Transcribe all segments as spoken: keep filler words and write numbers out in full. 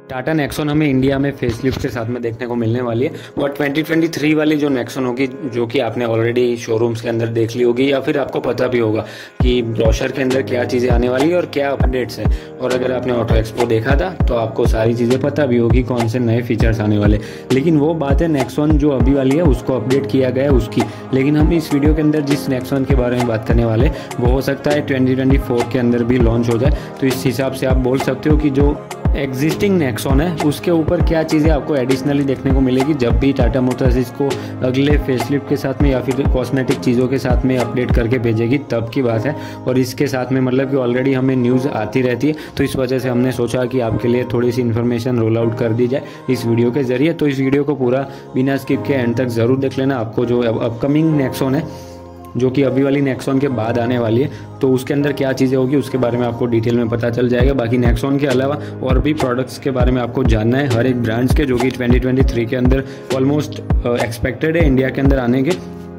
Tata Nexon हमें India में facelift के साथ में देखने को मिलने वाली है। और ट्वेंटी ट्वेंटी थ्री वाली जो नेक्सॉन होगी, जो कि आपने ऑलरेडी शोरूम्स के अंदर देख ली होगी या फिर आपको पता भी होगा कि ब्रोशर के अंदर क्या चीज़ें आने वाली है और क्या अपडेट्स हैं। और अगर आपने ऑटो एक्सपो देखा था तो आपको सारी चीज़ें पता भी होगी कौन से नए फीचर्स आने वाले। लेकिन वो बात है नेक्सॉन जो अभी वाली है उसको अपडेट किया गया है उसकी। लेकिन हम इस वीडियो के अंदर जिस नेक्सॉन के बारे में बात करने वाले वो हो सकता है ट्वेंटी ट्वेंटी फोर के अंदर भी लॉन्च हो जाए। तो इस हिसाब से आप बोल सकते हो कि जो एग्जिस्टिंग नेक्सॉन है उसके ऊपर क्या चीज़ें आपको एडिशनली देखने को मिलेगी जब भी टाटा मोटर्स इसको अगले फेसलिफ्ट के साथ में या फिर कॉस्मेटिक चीज़ों के साथ में अपडेट करके भेजेगी, तब की बात है। और इसके साथ में मतलब कि ऑलरेडी हमें न्यूज़ आती रहती है, तो इस वजह से हमने सोचा कि आपके लिए थोड़ी सी इन्फॉर्मेशन रोल आउट कर दी जाए इस वीडियो के ज़रिए। तो इस वीडियो को पूरा बिना स्किप के एंड तक ज़रूर देख लेना। आपको जो अपकमिंग नेक्सॉन है जो कि अभी वाली नेक्सॉन के बाद आने वाली है, तो उसके अंदर क्या चीज़ें होगी उसके बारे में आपको डिटेल में पता चल जाएगा। बाकी नेक्सॉन के अलावा और भी प्रोडक्ट्स के बारे में आपको जानना है हर एक ब्रांड्स के, जो कि ट्वेंटी ट्वेंटी थ्री के अंदर ऑलमोस्ट एक्सपेक्टेड है इंडिया के अंदर आने के,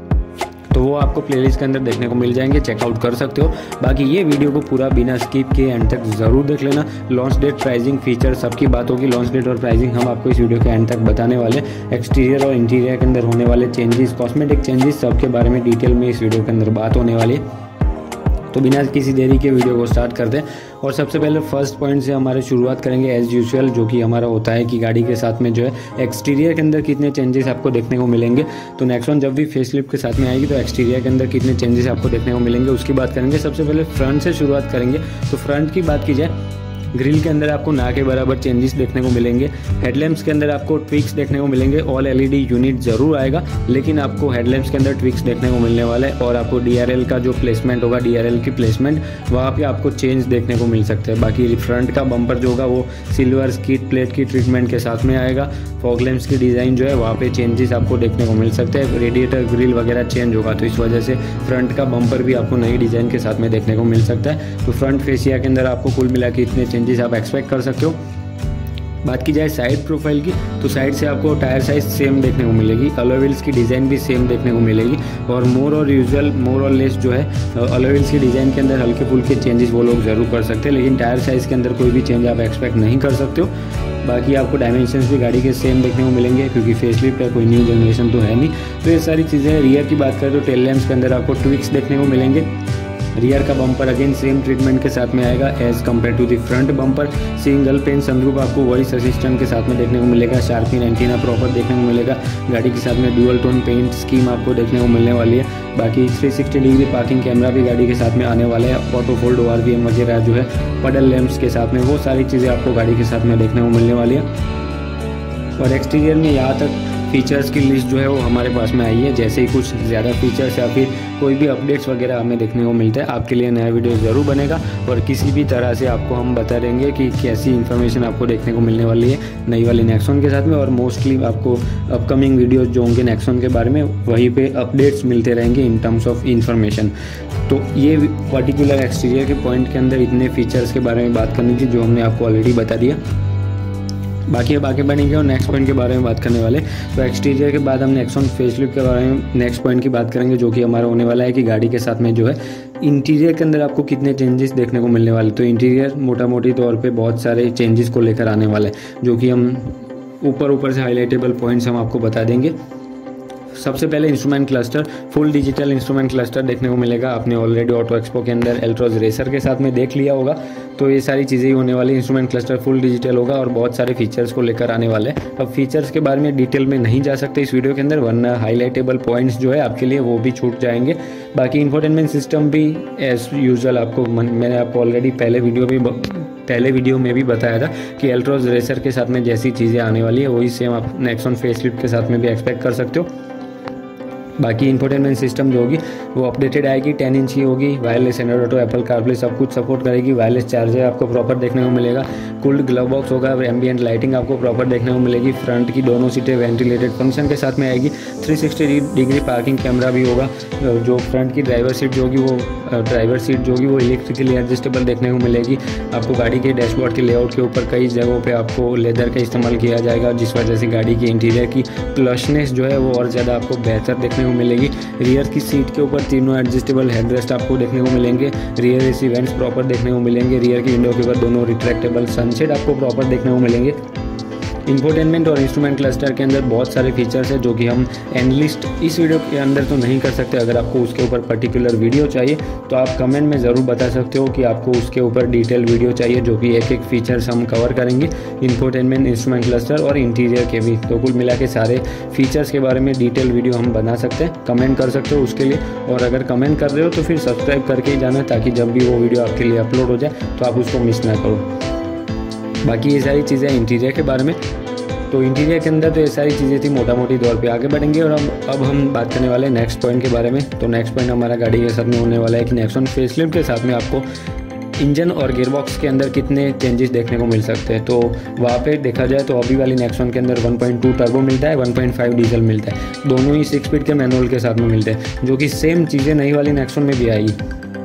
तो वो आपको प्लेलिस्ट के अंदर देखने को मिल जाएंगे, चेकआउट कर सकते हो। बाकी ये वीडियो को पूरा बिना स्किप के एंड तक ज़रूर देख लेना। लॉन्च डेट, प्राइसिंग, फीचर सबकी बात होगी। लॉन्च डेट और प्राइसिंग हम आपको इस वीडियो के एंड तक बताने वाले। एक्सटीरियर और इंटीरियर के अंदर होने वाले चेंजेस, कॉस्मेटिक चेंजेस, सबके बारे में डिटेल में इस वीडियो के अंदर बात होने वाली है। तो बिना किसी देरी के वीडियो को स्टार्ट करते हैं। और सबसे पहले फर्स्ट पॉइंट से हमारे शुरुआत करेंगे एज़ यूजुअल, जो कि हमारा होता है कि गाड़ी के साथ में जो है एक्सटीरियर के अंदर कितने चेंजेस आपको देखने को मिलेंगे। तो नेक्सॉन जब भी फेसलिफ्ट के साथ में आएगी तो एक्सटीरियर के अंदर कितने चेंजेस आपको देखने को मिलेंगे उसकी बात करेंगे। सबसे पहले फ्रंट से शुरुआत करेंगे। तो फ्रंट की बात की जाए, ग्रिल के अंदर आपको ना के बराबर चेंजेस देखने को मिलेंगे। हेडलैम्प्स के अंदर आपको ट्विक्स देखने को मिलेंगे। ऑल एलईडी यूनिट ज़रूर आएगा, लेकिन आपको हेडलैम्प्स के अंदर ट्विक्स देखने को मिलने वाला है। और आपको डीआरएल का जो प्लेसमेंट होगा, डीआरएल की प्लेसमेंट वहाँ पे आपको चेंज देखने को मिल सकते हैं। बाकी फ्रंट का बम्पर जो होगा वो सिल्वर स्किड प्लेट की ट्रीटमेंट के साथ में आएगा। फॉग लैम्प्स की डिज़ाइन जो है वहाँ पे चेंजेस आपको देखने को मिल सकते हैं। रेडिएटर ग्रिल वगैरह चेंज होगा, तो इस वजह से फ्रंट का बम्पर भी आपको नई डिज़ाइन के साथ में देखने को मिल सकता है। तो फ्रंट फेसिया के अंदर आपको कुल मिला के इतने चेंजेस आप एक्सपेक्ट कर सकते हो। बात की जाए साइड प्रोफाइल की, तो साइड से आपको टायर साइज सेम देखने को मिलेगी। अलॉय व्हील्स की डिज़ाइन भी सेम देखने को मिलेगी। और मोर और यूजुअल मोर और लेस जो है अलॉय व्हील्स की डिज़ाइन के अंदर हल्के फुल्के चेंजेस वो लोग ज़रूर कर सकते हैं, लेकिन टायर साइज़ के अंदर कोई भी चेंज आप एक्सपेक्ट नहीं कर सकते हो। बाकी आपको डायमेंशंस भी गाड़ी के सेम देखने को मिलेंगे, क्योंकि फेसलिफ्ट है, कोई न्यू जनरेशन तो है नहीं। तो ये सारी चीज़ें। रियर की बात करें तो टेल लैम्प्स के अंदर आपको ट्विक्स देखने को मिलेंगे। रियर का बम्पर अगेन सेम ट्रीटमेंट के साथ में आएगा as compare to the front bumper. Single pane sunroof आपको वॉइस असिस्टेंट के साथ में देखने को मिलेगा। शार्पिन एंटीना प्रॉपर देखने को मिलेगा। गाड़ी के साथ में ड्यूअल टोन पेंट स्कीम आपको देखने को मिलने वाली है। बाकी three sixty degree parking camera भी गाड़ी के साथ में आने वाला है। Auto fold O R V M वगैरह जो है पडल लैम्प्स के साथ में, वो सारी चीज़ें आपको गाड़ी के साथ में देखने को मिलने वाली है। और एक्सटीरियर में यहाँ तक फीचर्स की लिस्ट जो है वो हमारे पास में आई है। जैसे ही कुछ ज़्यादा फीचर्स या फिर कोई भी अपडेट्स वगैरह हमें देखने को मिलता है, आपके लिए नया वीडियो ज़रूर बनेगा। और किसी भी तरह से आपको हम बता देंगे कि कैसी इन्फॉर्मेशन आपको देखने को मिलने वाली है नई वाली नेक्सॉन के साथ में। और मोस्टली आपको अपकमिंग वीडियोज़ जो होंगे नेक्सॉन के बारे में, वहीं पे अपडेट्स मिलते रहेंगे इन टर्म्स ऑफ इन्फॉर्मेशन। तो ये पर्टिकुलर एक्सटीरियर के पॉइंट के अंदर इतने फीचर्स के बारे में बात करनी थी, जो हमने आपको ऑलरेडी बता दिया। बाकी अब आगे बढ़ेंगे और नेक्स्ट पॉइंट के बारे में बात करने वाले। तो एक्सटीरियर के बाद हम नेक्सॉन फेसलिफ्ट के बारे में नेक्स्ट पॉइंट की बात करेंगे, जो कि हमारा होने वाला है कि गाड़ी के साथ में जो है इंटीरियर के अंदर आपको कितने चेंजेस देखने को मिलने वाले। तो इंटीरियर मोटा मोटी तौर पे बहुत सारे चेंजेस को लेकर आने वाला है, जो कि हम ऊपर ऊपर से हाईलाइटेबल पॉइंट्स हम आपको बता देंगे। सबसे पहले instrument cluster, full digital instrument cluster देखने को मिलेगा। आपने ऑलरेडी ऑटो एक्सपो के अंदर एल्ट्रोज रेसर के साथ में देख लिया होगा। तो ये सारी चीज़ें ही होने वाली। इंस्ट्रूमेंट क्लस्टर फुल डिजिटल होगा और बहुत सारे फीचर्स को लेकर आने वाले हैं। अब फीचर्स के बारे में डिटेल में नहीं जा सकते इस वीडियो के अंदर, वरना हाईलाइटेबल पॉइंट्स जो है आपके लिए वो भी छूट जाएंगे। बाकी इंफोटेनमेंट सिस्टम भी एज यूजुअल आपको मैंने आपको ऑलरेडी पहले वीडियो भी पहले वीडियो में भी बताया था कि एल्ट्रोज रेसर के साथ में जैसी चीज़ें आने वाली है वही सेम आप नेक्सॉन फेसलिफ्ट के साथ में भी एक्सपेक्ट कर सकते हो। बाकी इंफोटेनमेंट सिस्टम जो होगी वो अपडेटेड आएगी, टेन इंच की होगी। Wireless Android auto, Apple CarPlay सब कुछ सपोर्ट करेगी। वायरलेस चार्जर आपको प्रॉपर देखने को मिलेगा। कूल्ड ग्लव बॉक्स होगा। एम्बिएंट लाइटिंग आपको प्रॉपर देखने को मिलेगी। फ्रंट की दोनों सीटें वेंटिलेटेड फंक्शन के साथ में आएगी। Three sixty degree parking camera भी होगा। जो फ्रंट की ड्राइवर सीट जो होगी वो ड्राइवर सीट जो होगी वो इलेक्ट्रिकली एडजस्टेबल देखने को मिलेगी। आपको गाड़ी के डैशबोर्ड के लेआउट के ऊपर कई जगहों पे आपको लेदर का इस्तेमाल किया जाएगा, जिस वजह से गाड़ी की इंटीरियर की प्लशनेस जो है वो और ज़्यादा आपको बेहतर देखने को को मिलेगी। रियर की सीट के ऊपर तीनों एडजस्टेबल हेडरेस्ट आपको देखने को मिलेंगे। रियर एसी वेंट्स प्रॉपर देखने को मिलेंगे। रियर की विंडो के ऊपर दोनों रिट्रैक्टेबल सनशेड आपको प्रॉपर देखने को मिलेंगे। इंफोटेनमेंट और इंस्ट्रूमेंट क्लस्टर के अंदर बहुत सारे फीचर्स हैं जो कि हम एनलिस्ट इस वीडियो के अंदर तो नहीं कर सकते। अगर आपको उसके ऊपर पर्टिकुलर वीडियो चाहिए तो आप कमेंट में ज़रूर बता सकते हो कि आपको उसके ऊपर डिटेल वीडियो चाहिए, जो कि एक एक फीचर्स हम कवर करेंगे, इंफोटेनमेंट, इंस्ट्रूमेंट क्लस्टर और इंटीरियर के भी। तो कुल मिला के सारे फीचर्स के बारे में डिटेल वीडियो हम बना सकते हैं। कमेंट कर सकते हो उसके लिए, और अगर कमेंट कर रहे हो तो फिर सब्सक्राइब करके ही जाना, ताकि जब भी वो वीडियो आपके लिए अपलोड हो जाए तो आप उसको मिस ना करो। बाकी ये सारी चीज़ें इंटीरियर के बारे में। तो इंटीरियर के अंदर तो ये सारी चीज़ें थी मोटा मोटी तौर पे। आगे बढ़ेंगे और हम अब हम बात करने वाले हैं नेक्स्ट पॉइंट के बारे में। तो नेक्स्ट पॉइंट हमारा गाड़ी के साथ में होने वाला है कि नेक्सॉन फेसलिफ्ट के साथ में आपको इंजन और गियरबॉक्स के अंदर कितने चेंजेस देखने को मिल सकते हैं। तो वहाँ पे देखा जाए तो अभी वाली नेक्सॉन के अंदर वन पॉइंट टू टर्बो मिलता है, वन पॉइंट फाइव डीजल मिलता है। दोनों ही सिक्स स्पीड के मैनुअल के साथ में मिलते हैं, जो कि सेम चीज़ें नई वाली नेक्सॉन में भी आएगी।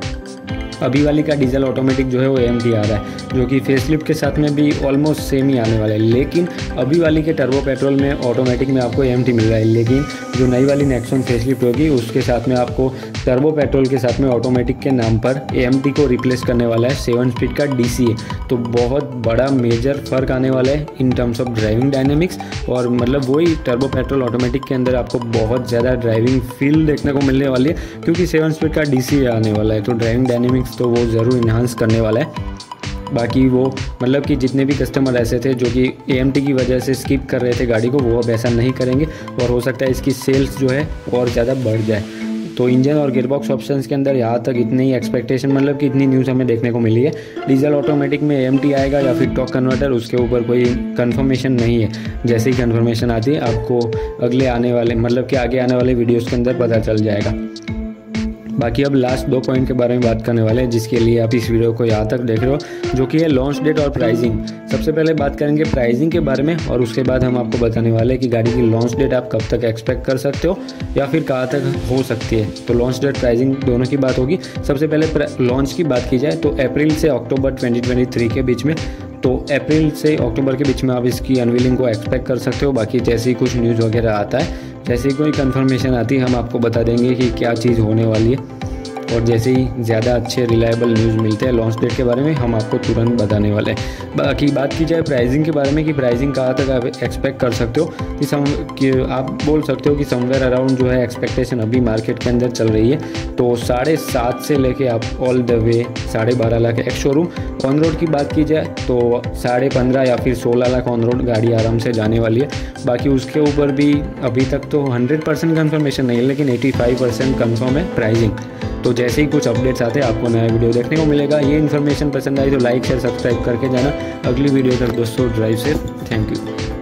अभी वाली का डीजल ऑटोमेटिक जो है वो एम टी आ रहा है, जो कि फेसलिफ्ट के साथ में भी ऑलमोस्ट सेम ही आने वाला है। लेकिन अभी वाली के टर्बो पेट्रोल में ऑटोमेटिक में आपको एम टी मिल रहा है, लेकिन जो नई वाली नेक्सॉन फेसलिफ्ट होगी उसके साथ में आपको टर्बो पेट्रोल के साथ में ऑटोमेटिक के नाम पर ए एम टी को रिप्लेस करने वाला है सेवन स्पीड का डी सी ए। तो बहुत बड़ा मेजर फ़र्क आने वाला है in terms of driving dynamics, और मतलब वही टर्बो पेट्रोल ऑटोमेटिक के अंदर आपको बहुत ज़्यादा ड्राइविंग फील देखने को मिलने वाली है, क्योंकि सेवन स्पीड का डी सी ए आने वाला है। तो ड्राइविंग डायनेमिक्स तो वो ज़रूर इन्हांस करने वाला है। बाकी वो मतलब कि जितने भी कस्टमर ऐसे थे जो कि ए एम टी की वजह से स्किप कर रहे थे गाड़ी को, वो अब ऐसा नहीं करेंगे, और हो सकता है इसकी सेल्स जो है और ज़्यादा बढ़ जाए। तो इंजन और गियरबॉक्स ऑप्शंस के अंदर यहाँ तक इतनी ही एक्सपेक्टेशन, मतलब कि इतनी न्यूज़ हमें देखने को मिली है। डीजल ऑटोमेटिक में ए एम टी आएगा या फिर टॉर्क कन्वर्टर, उसके ऊपर कोई कंफर्मेशन नहीं है। जैसे ही कंफर्मेशन आती है आपको अगले आने वाले मतलब कि आगे आने वाले वीडियोज़ के अंदर पता चल जाएगा। बाकी अब लास्ट दो पॉइंट के बारे में बात करने वाले हैं, जिसके लिए आप इस वीडियो को यहाँ तक देख रहे हो, जो कि है लॉन्च डेट और प्राइसिंग। सबसे पहले बात करेंगे प्राइसिंग के बारे में, और उसके बाद हम आपको बताने वाले हैं कि गाड़ी की लॉन्च डेट आप कब तक एक्सपेक्ट कर सकते हो या फिर कहाँ तक हो सकती है। तो लॉन्च डेट, प्राइसिंग दोनों की बात होगी। सबसे पहले लॉन्च की बात की जाए तो अप्रैल से अक्टूबर ट्वेंटी ट्वेंटी थ्री के बीच में, तो अप्रैल से अक्टूबर के बीच में आप इसकी अनवीलिंग को एक्सपेक्ट कर सकते हो। बाकी जैसे ही कुछ न्यूज़ वगैरह आता है, जैसे ही कोई कंफर्मेशन आती है, हम आपको बता देंगे कि क्या चीज़ होने वाली है, और जैसे ही ज़्यादा अच्छे रिलायबल न्यूज़ मिलते हैं लॉन्च डेट के बारे में, हम आपको तुरंत बताने वाले हैं। बाकी बात की जाए प्राइसिंग के बारे में कि प्राइसिंग कहाँ तक आप एक्सपेक्ट कर सकते हो, कि सम कि आप बोल सकते हो कि समवेयर अराउंड जो है एक्सपेक्टेशन अभी मार्केट के अंदर चल रही है, तो साढ़े सात से लेके आप ऑल द वे साढ़े बारह lakh ex showroom. On road की बात की जाए तो साढ़े पंद्रह या फिर सोलह लाख ऑन रोड गाड़ी आराम से जाने वाली है। बाकी उसके ऊपर भी अभी तक तो हंड्रेड परसेंट कन्फर्मेशन नहीं है, लेकिन एटी फाइव परसेंट कन्फर्म है प्राइसिंग। तो जैसे ही कुछ अपडेट्स आते हैं आपको नया वीडियो देखने को मिलेगा। ये इन्फॉर्मेशन पसंद आई तो लाइक शेयर सब्सक्राइब करके जाना। अगली वीडियो तक दोस्तों ड्राइव सेफ। Thank you.